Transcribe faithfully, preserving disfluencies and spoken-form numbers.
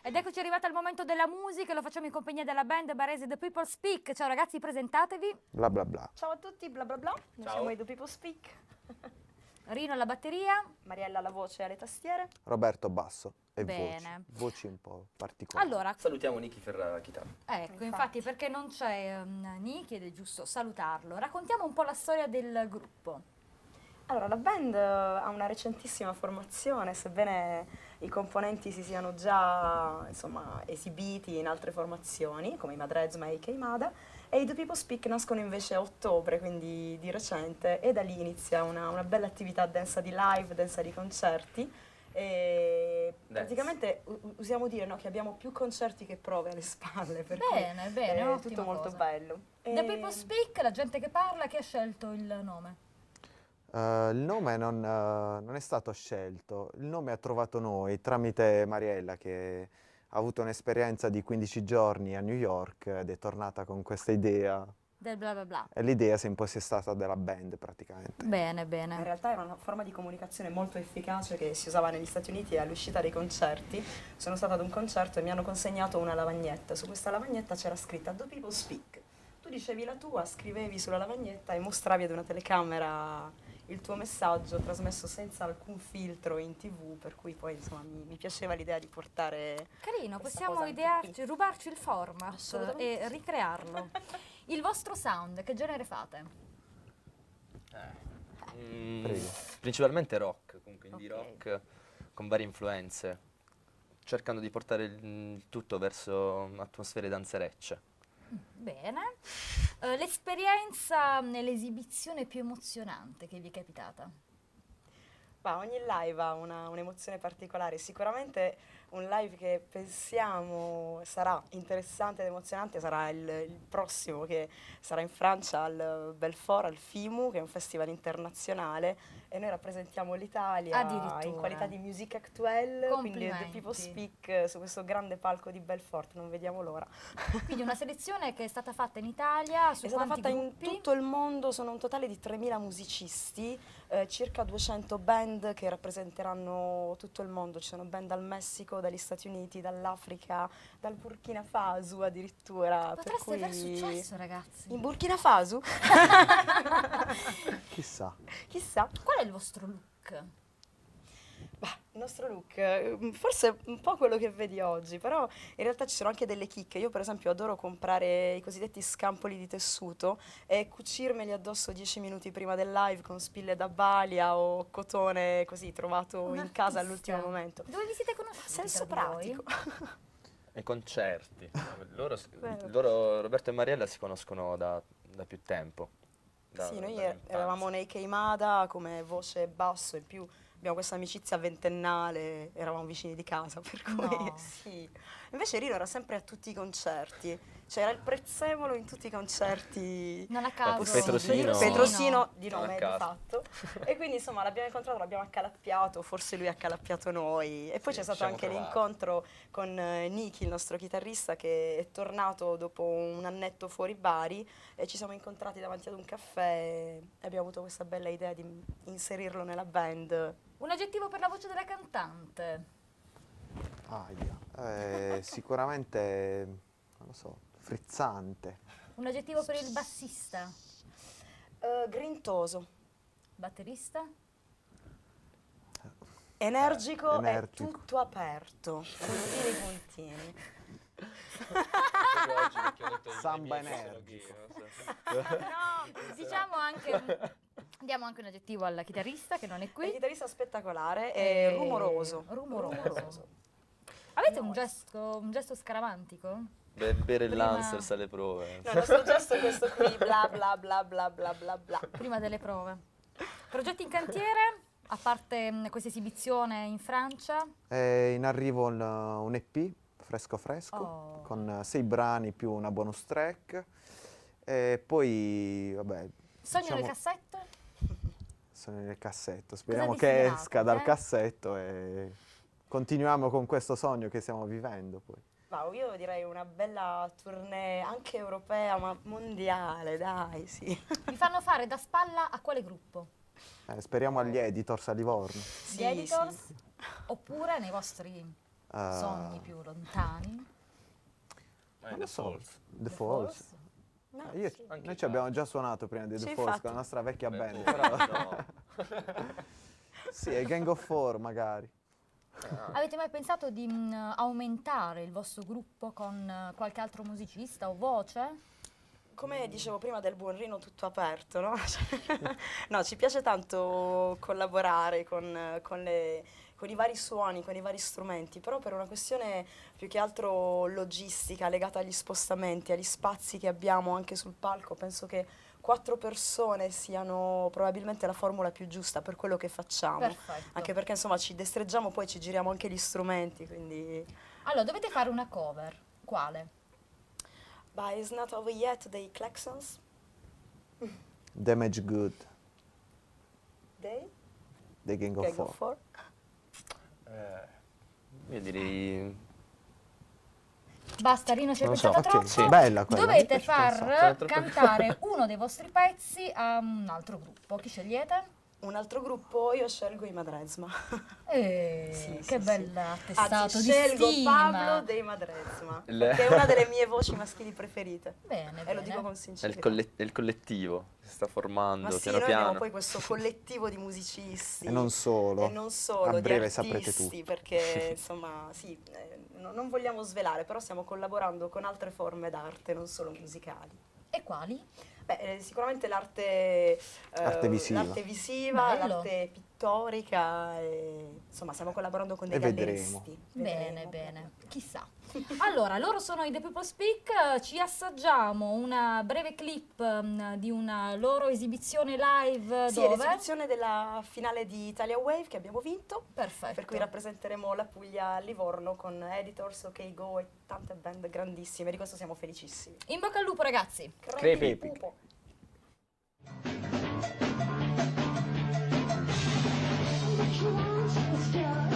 Ed eccoci arrivati al momento della musica, lo facciamo in compagnia della band barese The People Speak. Ciao ragazzi, presentatevi. Bla bla bla. Ciao a tutti, bla bla bla. Noi siamo i The People Speak. Rino alla batteria. Mariella alla voce e alle tastiere. Roberto basso e Bene. voci, voci un po' particolari. Allora, salutiamo Niki Ferrara alla chitarra. ecco, infatti, infatti perché non c'è um, Niki ed è giusto salutarlo. Raccontiamo un po' la storia del gruppo. Allora, la band ha una recentissima formazione, sebbene i componenti si siano già insomma, esibiti in altre formazioni, come i Madrezma e i Keimada, e i The People Speak nascono invece a ottobre, quindi di recente, e da lì inizia una, una bella attività densa di live, densa di concerti. E praticamente usiamo dire no, che abbiamo più concerti che prove alle spalle, per bene, bene, è ottima tutto molto cosa. bello. The E... People Speak, la gente che parla, che ha scelto il nome? Uh, il nome non, uh, non è stato scelto, il nome ha trovato noi tramite Mariella che ha avuto un'esperienza di quindici giorni a New York ed è tornata con questa idea. Del bla bla bla. E l'idea si è impostata della band praticamente. Bene, bene. In realtà era una forma di comunicazione molto efficace che si usava negli Stati Uniti all'uscita dei concerti. Sono stata ad un concerto e mi hanno consegnato una lavagnetta. Su questa lavagnetta c'era scritta The People Speak. Tu dicevi la tua, scrivevi sulla lavagnetta e mostravi ad una telecamera il tuo messaggio trasmesso senza alcun filtro in tv, per cui poi insomma mi, mi piaceva l'idea di portare... Carino, possiamo cosa anche idearci, qui. rubarci il format e ricrearlo. Il vostro sound, che genere fate? Eh. Mm, Prego. principalmente rock, comunque indie Ok. rock, con varie influenze, cercando di portare il, il tutto verso atmosfere danzerecce. Bene. Uh, l'esperienza nell'esibizione più emozionante che vi è capitata? Ma ogni live ha una- un'emozione particolare, sicuramente un live che pensiamo sarà interessante ed emozionante sarà il, il prossimo, che sarà in Francia al Belfort, al FIMU, che è un festival internazionale, e noi rappresentiamo l'Italia Addirittura. in qualità di musique actuelle, quindi The Complimenti. People Speak su questo grande palco di Belfort, non vediamo l'ora. Quindi una selezione che è stata fatta in Italia, su È stata quanti fatta in gruppi? tutto il mondo, sono un totale di tremila musicisti, eh, circa duecento band che rappresenteranno tutto il mondo. Ci sono band dal Messico, dagli Stati Uniti, dall'Africa, dal Burkina Faso addirittura. per Potreste cui... aver successo, ragazzi. In Burkina Faso? Chissà. Chissà. Qual è il vostro look? Bah, il nostro look, eh, forse un po' quello che vedi oggi, però in realtà ci sono anche delle chicche. Io per esempio adoro comprare i cosiddetti scampoli di tessuto e cucirmeli addosso dieci minuti prima del live con spille da balia o cotone così trovato Un in casa artista. all'ultimo momento. Dove vi siete conosciuti? Senso tra di voi? pratico. E concerti. loro, Bello. loro, Roberto e Mariella, si conoscono da, da più tempo. Da- Sì, noi dall'infanzia. eravamo nei Keimada come voce e basso, in più abbiamo questa amicizia ventennale, eravamo vicini di casa, per cui No. sì. Invece Rino era sempre a tutti i concerti, c'era il prezzemolo in tutti i concerti. Non a caso. Petrosino- Petrosino di Non a nome di caso. fatto. E quindi insomma l'abbiamo incontrato, l'abbiamo accalappiato, forse lui ha accalappiato noi. E poi Sì, c'è stato ci siamo anche trovati. l'incontro con eh, Niki, il nostro chitarrista, che è tornato dopo un annetto fuori Bari, e ci siamo incontrati davanti ad un caffè e abbiamo avuto questa bella idea di inserirlo nella band. Un aggettivo per la voce della cantante. Ah, eh, sicuramente, non lo so, frizzante. Un aggettivo per il bassista. Eh, grintoso, Batterista. energico, Eh, energico. e tutto aperto, puntini puntini. Proprio oggi, perché ho detto i Samba miei sono energico. gay, non so. No, diciamo anche... Diamo anche un aggettivo al chitarrista che non è Il qui. chitarrista spettacolare E- e rumoroso. rumoroso. Avete un gesto, un gesto scaramantico? Be- bere il Prima- Lancers alle prove. No, il nostro gesto è questo qui, bla bla bla bla bla bla bla. Prima delle prove. Progetti in cantiere, a parte mh, questa esibizione in Francia. È in arrivo un, un E P, fresco fresco, Oh. con eh, sei brani più una bonus track. E poi, vabbè, Sogno diciamo, nel cassetto. sono nel cassetto. Speriamo che desiderato, esca dal eh? cassetto e continuiamo con questo sogno che stiamo vivendo poi. Wow, io direi una bella tournée anche europea, ma mondiale, dai, sì. Vi fanno fare da spalla a quale gruppo? Eh, speriamo agli Editors a Livorno. Gli Editors? Oppure nei vostri... Eh, Sogni più lontani? Eh, non The lo so. Falls. The Falls. No, Io- sì. Anche noi i ci abbiamo già suonato prima di The Sì, Falls infatti. con la nostra vecchia Beh, band, poi, però no. sì, è Gang of Four magari. Avete mai pensato di mh, aumentare il vostro gruppo con eh, qualche altro musicista o voce? Come dicevo prima del buon Rino tutto aperto, no? Cioè, no, ci piace tanto collaborare con, con le- con i vari suoni, con i vari strumenti, però per una questione più che altro logistica, legata agli spostamenti, agli spazi che abbiamo anche sul palco, penso che quattro persone siano probabilmente la formula più giusta per quello che facciamo. Perfetto. Anche perché insomma ci destreggiamo, poi ci giriamo anche gli strumenti, quindi... Allora, dovete fare una cover. Quale? But it's not over yet, dei Klaxons. Damage Good, Dei? dei Gang of Gang Four. of Four. Io direi... Basta, Rino, ci hai Non so, pensato ok, troppo? sì. Bella quella. Dovete Ci pensavo. far Sono troppo- cantare uno dei vostri pezzi a un altro gruppo. Chi scegliete? Un altro gruppo, io scelgo i Madrezma. Eh, Sì, che sì, bel sì. attestato Anzi, di scelgo stima. Pablo dei Madrezma, Le- che è una delle mie voci maschili preferite. Bene, E lo bene. dico con È il, sincerità. colle- è il collettivo che si sta formando Ma sì, piano noi abbiamo piano. poi questo collettivo di musicisti. E non solo. E non solo, A breve di saprete artisti, tutto. perché insomma, sì, eh, no- non vogliamo svelare, però stiamo collaborando con altre forme d'arte, non solo musicali. E quali? Beh, eh, sicuramente l'arte eh, Arte visiva. l'arte visiva, Bello. l'arte pittorica, e, insomma stiamo collaborando con dei E vedremo. galleristi. Bene, Vedremo. bene. Chissà. Allora, loro sono i The People Speak, eh, ci assaggiamo una breve clip mm, di una loro esibizione live. Sì, è dove? l'esibizione della finale di Italia Wave che abbiamo vinto, Perfetto. per cui rappresenteremo la Puglia a Livorno con Editors, OK Go e tante band grandissime, di questo siamo felicissimi. In bocca al lupo, ragazzi. Crepi il Crepi. pupo. Superstar.